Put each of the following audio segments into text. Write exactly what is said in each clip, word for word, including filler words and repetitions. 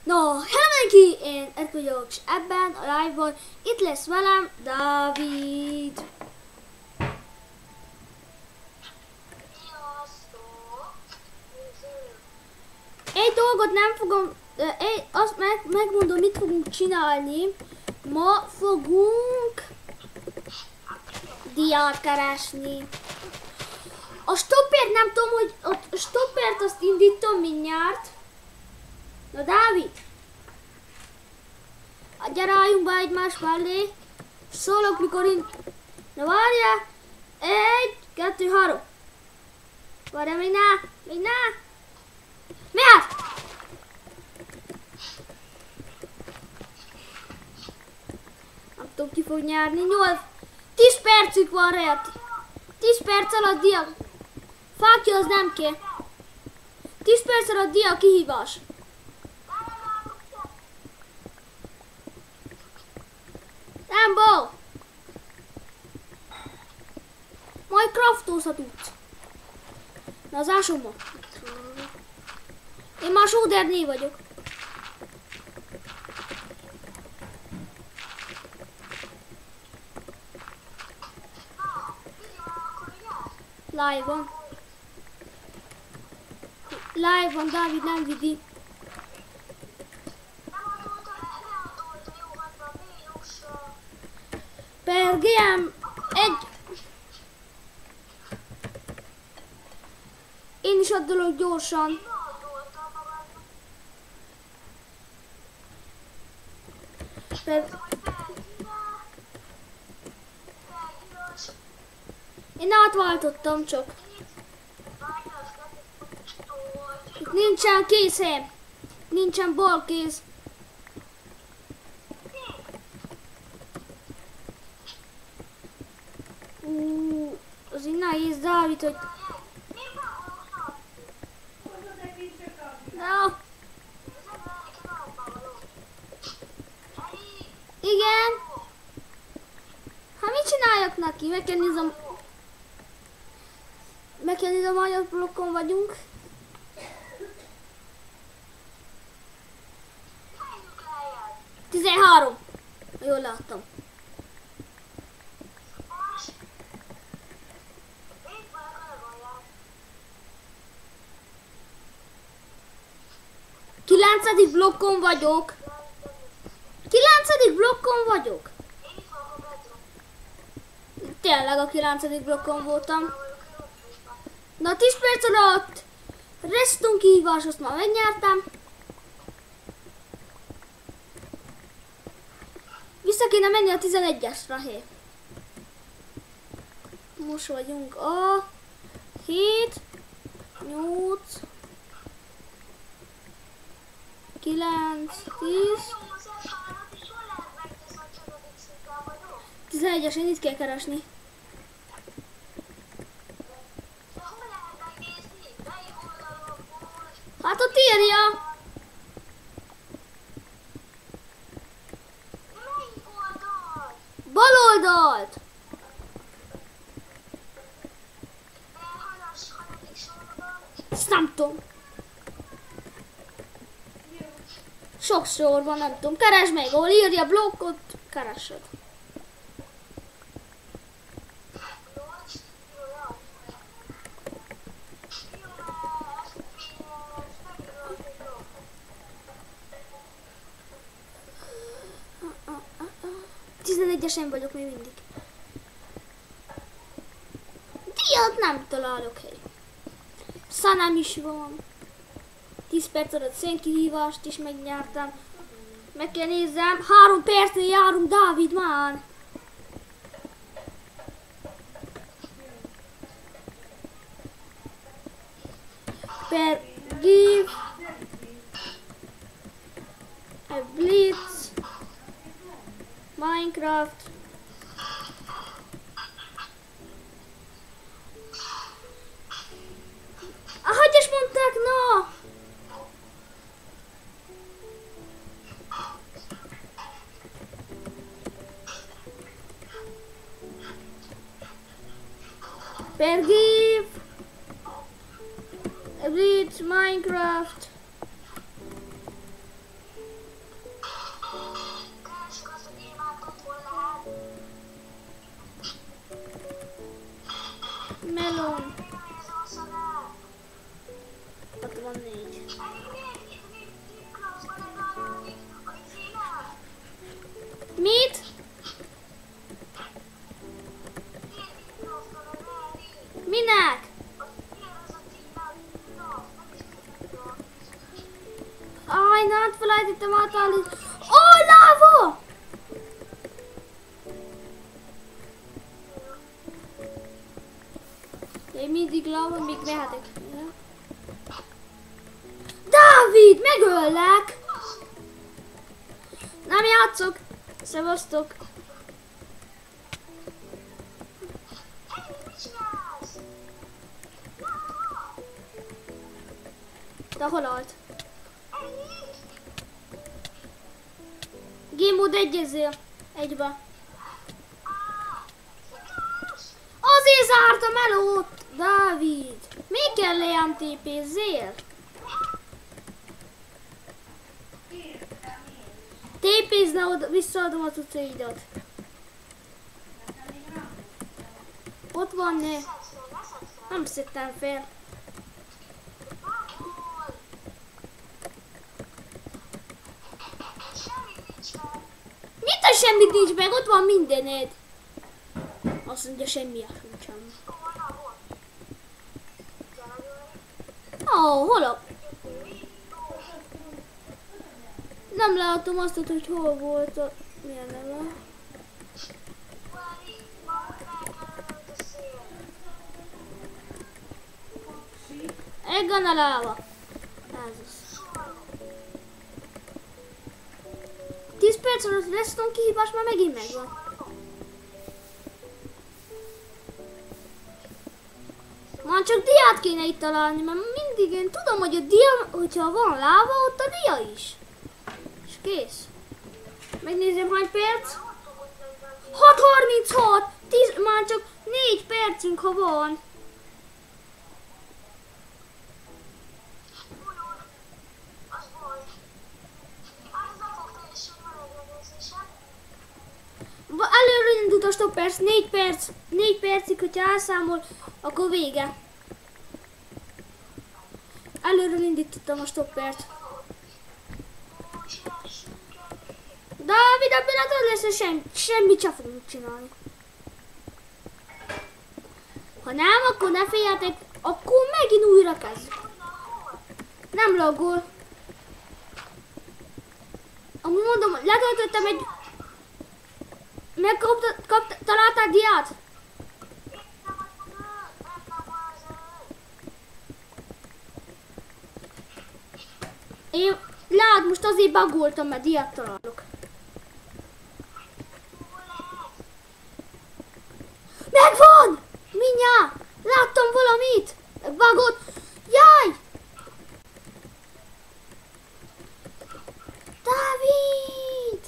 No, hello mindenki, én Erkő vagyok, és ebben a live-ban itt lesz velem Dávid. Egy dolgot nem fogom, egy, azt meg, megmondom, mit fogunk csinálni. Ma fogunk diát keresni. A stoppert nem tudom, hogy a stoppert azt indítom mindjárt. Na Dávid! Gyere, álljunk be egymás mellé. Szólok, mikor én... Na várjál! Egy, kettő, három. Várjál, még ne! Még ne! Miért? Nem tudom, ki fog nyerni. nyolc, tíz percük van rá. tíz perc alatt dia. Fákja az nem kér. tíz perc alatt dia kihívás. Nem bó! Majd craftolhatsz. Na az ásomba. Én már sóderné vagyok. Live van. Live van, Dávid nem vidi. Per gé em egy. Én is addalok gyorsan. Per... Én átváltottam csak. Itt nincsen készem. Nincsen balkéz. Uh, az így nehéz, Dávid, hogy... No. Igen. Hát mit csináljak neki? Meg kell nézem... Meg kell nézem, magyar blokkon vagyunk. tizenhárom. Jól láttam. kilencedik blokkon vagyok. kilencedik blokkon vagyok. Tényleg a kilencedik blokkon voltam. Na tíz perc alatt Reston kihívás, azt már megnyertem. Vissza kéne menni a tizenegyesre, hé. Most vagyunk a hét, nyolc, kilenc, tíz, tizenegyes, én itt kell keresni. Hát ott írja. Bal oldalt. Ezt nem tudom. Sok sor van, nem tudom. Keresd meg, ahol írja blokkot, keresed. tizenegyesen vagyok még mindig. Díjat nem találok, hely. Szanám is van. tíz perc alatt szénkihívást is megnyertem. Meg kell nézzem. három percnél járunk, Dávid, már. Per give a blitz Minecraft. Ahogy is mondták, no! Forgive Blitz Minecraft. Melon. hatvannégy. Mit? Minek? Aj, na átfelejtettem átállítani. Ó, láva! Én mindig láva, még mehetek. Dávid, megöllek! Nem játszok. Szevasztok. De hol állt? Game mode egyezél. Egybe. Azért zártam el ott, Dávid. Még kell lejjem té pézzél? té pézne oda, visszaadom a cuccaidat. Ott van, ne. Nem szedtem fel. Mit a semmit nincs meg? Ott van mindened. Azt mondja, semmi sincsen. Ó, oh, hol a... Nem látom azt, hogy hol volt a... Milyen neve? Eggan a láva. Ez az. tíz perc alatt lesz a kihívás, már megint megvan. Már csak diát kéne itt találni, mert mindig én tudom, hogy a dia, hogyha van láva, ott a dia is. És kész. Megnézem, hány perc. hat harminchat! tíz, már csak négy percünk, ha van. Előre indult a stop perc, négy perc, négy percig, hogyha elszámol, akkor vége. Előre indítottam a stop perc. Dávid, ebben a tudod lesz, hogy semmi, semmit sem fogunk csinálni. Ha nem, akkor ne féljetek, akkor megint újra kezdjük. Nem laggol. Amúgy mondom, letöltöttem egy... Megkaptad, kaptad, találtál diát? Én lát, most azért bugoltam, mert diát találok. Megvan! Mindjárt! Láttam valamit! Bugot! Jaj! Dávid!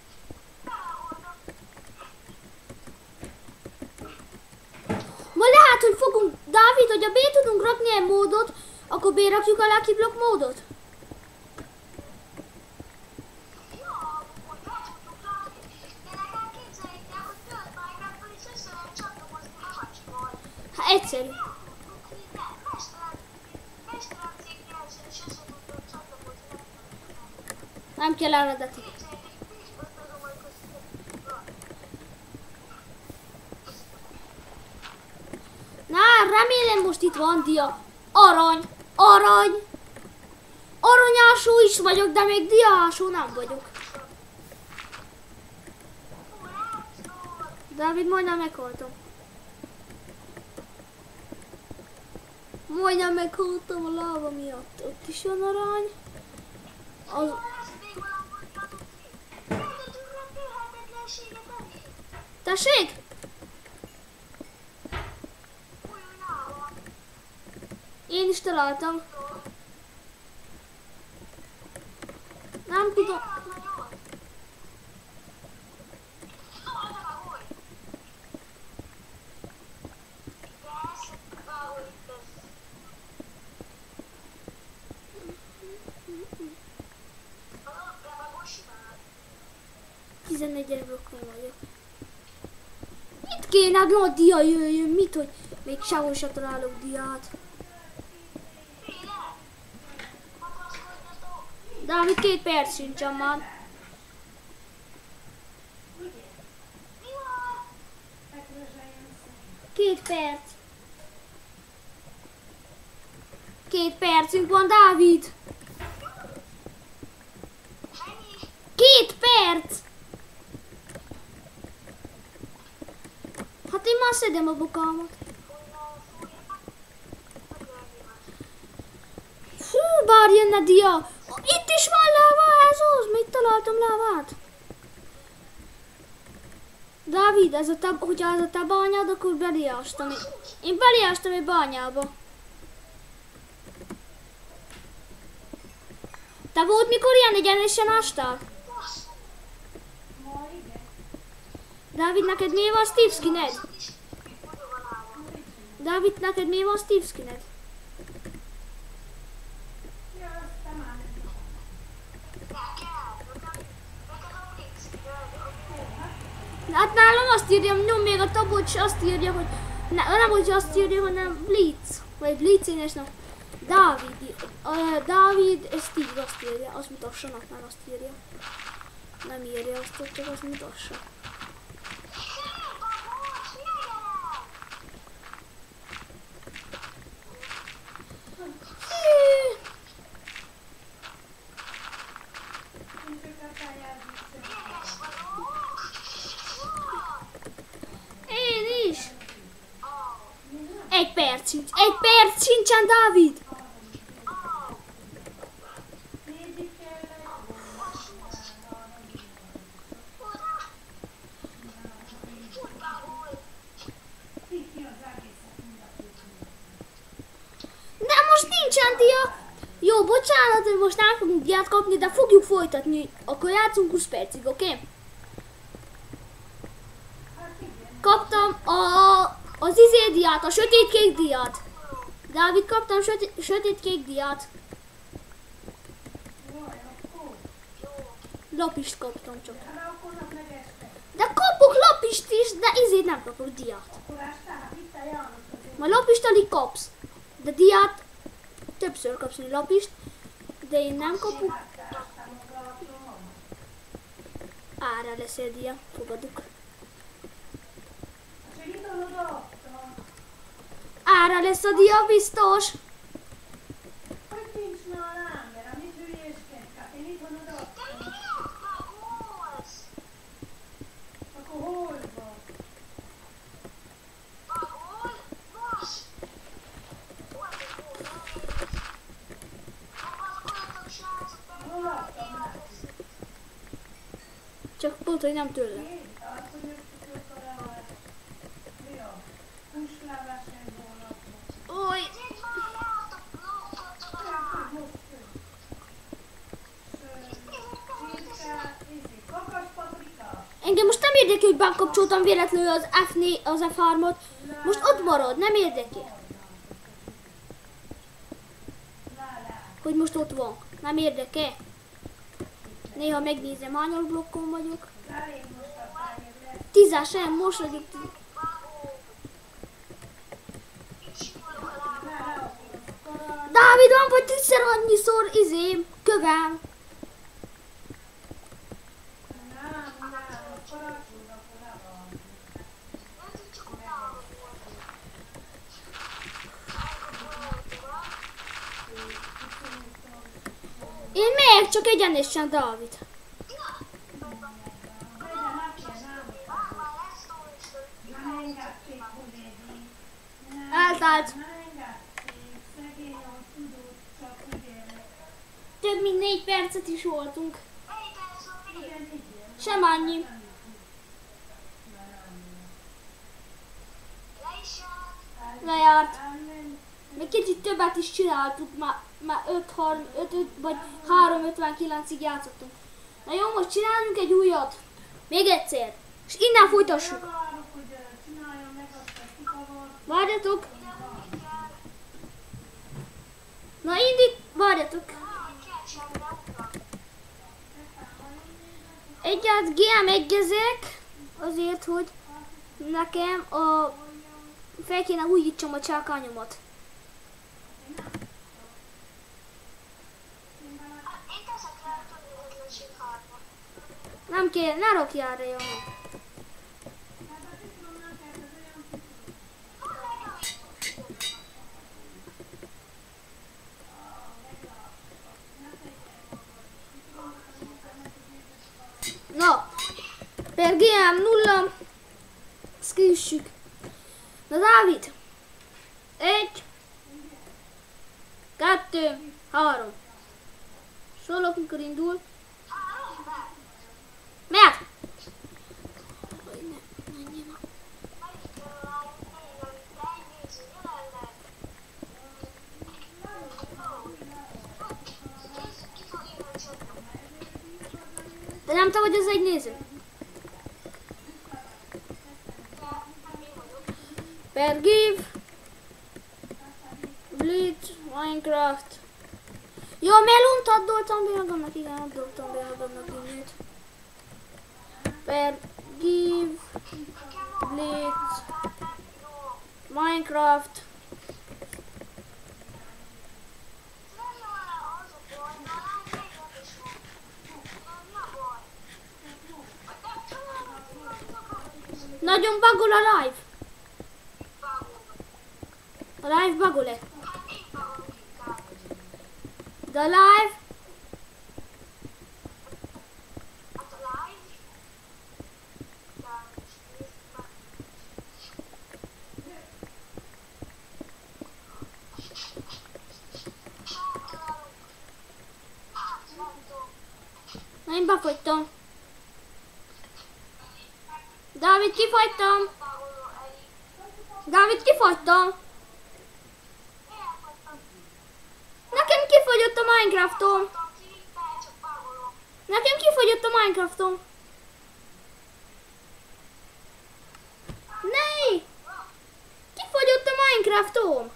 Ma lehet, hogy fogunk, Dávid, hogyha be tudunk rakni egy módot, akkor berakjuk a Lucky Block módot. Hát egyszerű. Nem kell eredeti. Na, remélem most itt van dia. Arany, arany. Aranyásó is vagyok, de még diásó nem vagyok. Dávid, majdnem meghaltam. Majdnem meghaltam a láva miatt. Ott is van arany. Az... Tessék? Én is találtam. Nem tudom. tizenegyes blokkon vagyok. Itt kéne, hát nagy dia jöjjön, mit, hogy még sehol se találok diát. Dávid, két perc sincsen már. Két perc. Két percünk van, Dávid. Két perc. Hát én már szedem a bokámat. Hú, bár jönne dia. Itt is van láva, ez az. Még találtam lávát. Dávid, ez a te, hogyha ez a te bányád, akkor beleástam. Én beleástam egy bányába. Te volt mikor ilyen egyenesen ástál? Dávid, neked mi van Steve skined? Dávid, neked mi van Steve skined? Hát nálam azt írja, nyom még a tabot, és azt írja, hogy ne, nem hogy azt írja, hanem Blitz, vagy Blitz énes, nem. Dávid, uh, Dávid, és Steve azt írja, azt mutassanak, már azt írja. Nem írja azt, hogy csak azt mutassa. Én is. Egy perc sincs, egy perc sincsen, Dávid. De most nincsen dia. Jó, bocsánat, hogy most nem fogunk diát kapni, de fogjuk folytatni. Akkor játszunk húsz percig, oké? Okay? Kaptam a, az izé diát, a sötétkék diát. Dávid, kaptam sötét, sötétkék diát. Lapist kaptam csak. De kapok lapist is, de izét nem kapok diát. Majd lapist alig kapsz. De diát többször kapsz, mint lapist. De én nem kapok. Ára lesz egy dia, fogadjuk. Ára lesz a dia, biztos. Csak pont, hogy nem tőle. Oj! Engem most nem érdekel, hogy bekapcsoltam véletlenül az F négy, az F hármat. Most ott marad, nem érdekel. Hogy most ott van. Nem érdekel. Néha megnézem, hányos blokkon vagyok. Tízes, sem, most vagyok. Dávid, van vagy tízszer annyiszor izém, kövem. Én megyek csak egyenesen, Dávid. Eltállt. Több mint négy percet is voltunk. Sem annyi. Lejárt. Még kicsit többet is csináltuk, már, már öt, öt, vagy három ötvenkilencig játszottunk. Na jó, most csináljunk egy újat. Még egyszer. És innen folytassuk. Várjatok. Na indít, várjatok. Egyet gé em egyezek, azért, hogy Nekem a... fel kéne újítsam a csákányomat. Nem kér, ne rakjál rá, Jana. Na, per gé em nulla, ezt kiüssük. Na Dávid, egy, kettő, három. Szólok, mikor indul. Miért? De nem te vagy az egy néző. Per give, Blitz, Minecraft. Jó, melont addoltam be magamnak, igen, addoltam be magamnak innét. Per give, Blitz, Minecraft. Nagyon bagol a live. A live bagol-e? De a live? Na, én befagytam. Dávid, kifagytam. Dávid, kifagytam. Nekem kifogyott a Minecraftom. Nekem kifogyott a Minecraftom. Ne! Kifogyott a Minecraftom.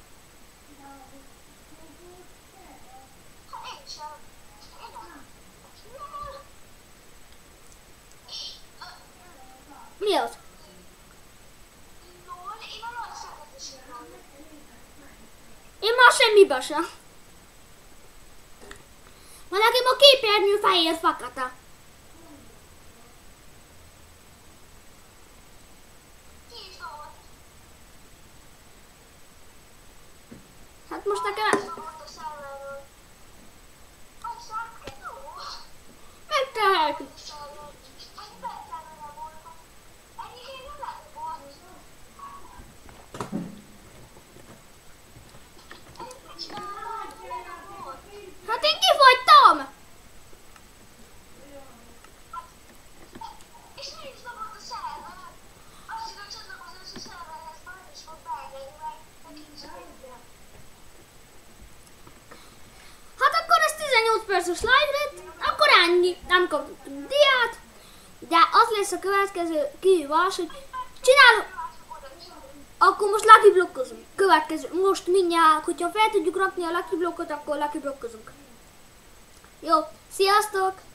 Mi az? Én már semmibe sem. Ma nekem a képernyő fehér fekete. Hát most nekem... Megtehetjük. Hát én kifogytam! És nincs szabad a szerver. Azt hiszem, csatlakozás a szerverhez majd is fog beengedni, mert nincs vége. Hát akkor ez tizennyolc perces live lett, akkor ennyi. Nem kaptunk diát, de az lesz a következő kihívás, hogy csinálunk. Akkor most lucky blokkozunk. Következő. Most mindjárt, hogyha fel tudjuk rakni a lucky blokkot, akkor lucky blokkozunk. Jó, sziasztok!